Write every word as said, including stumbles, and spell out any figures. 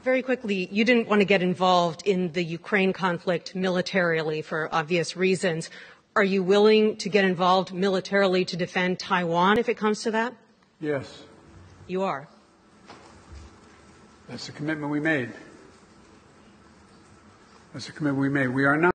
very quickly, you didn't want to get involved in the Ukraine conflict militarily for obvious reasons. Are you willing to get involved militarily to defend Taiwan if it comes to that? Yes. You are? That's the commitment we made. That's the commitment we made. We are not